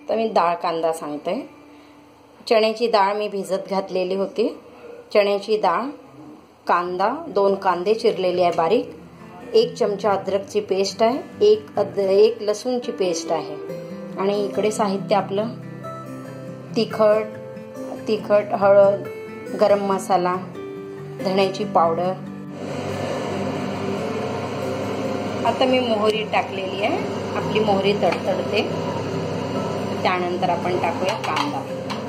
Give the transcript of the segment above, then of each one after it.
तर मी डाळ कांदा सांगते। चण्याची डाळ मी भिजत घातलेली होती। चण्याची डाळ, कांदा, 2 कांदे चिरलेले आहे बारीक, 1 चमचा अद्रकची पेस्ट आहे, एक लसूणची पेस्ट आहे। आणि इकडे साहित्य आपलं तिखट, हळद, गरम मसाला, धण्याची पावडर। आता मी मोहरी टाकलेली आहे। आपली मोहरी तडतडते, त्यानंतर आपण टाकूया कांदा।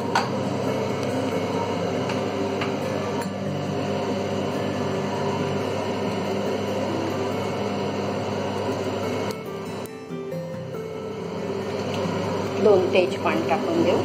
दोन तेजपान टाकून देऊ।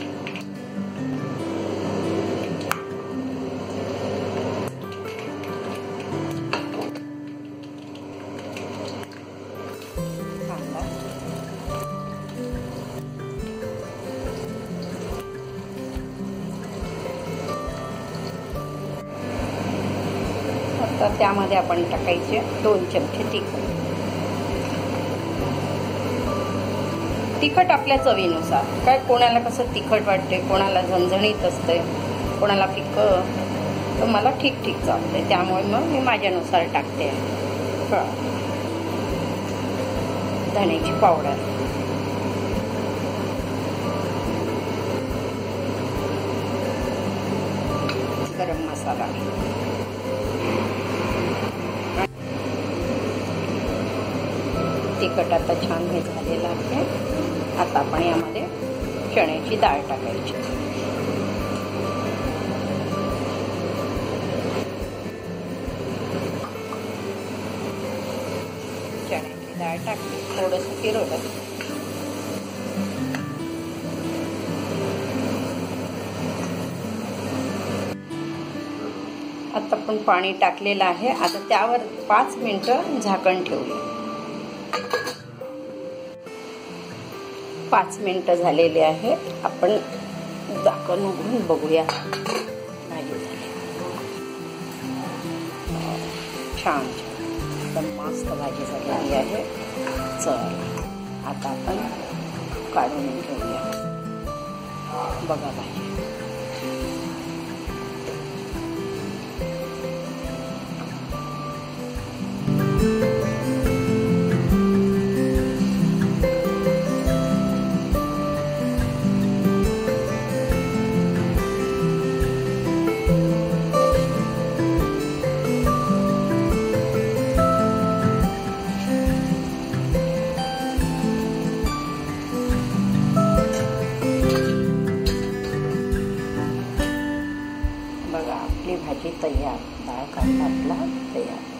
आता त्यामध्ये आपण टाकायचे 2 चमचे तिखट आपल्या चवीनुसार। काय कोणाला कसं तिखट वाटते, कोणाला झणझणीत असते, कोणाला फिक्कं, तर मला ठीक चालते, त्यामुळे मग मी माझ्यानुसार टाकते। धण्याची पावडर, गरम मसाला, तिखट आता छान हे झालेलं आहे। आता आपण यामध्ये चण्याची डाळ टाकायची। चण्याची डाळ टाकली, थोडंसं फिरवलं। आता आपण पाणी टाकलेलं आहे। आता त्यावर 5 मिनिटं झाकण ठेवूया। 5 मिनिटं झालेली आहे। आपण झाकण उघडून बघूया। भाजी झाली, छान एकदम मस्त भाजी झालेली आहे। चला आता आपण काढून घेऊया। बघा भाजी भाजी तयार, डाळ कांदा आपला तयार।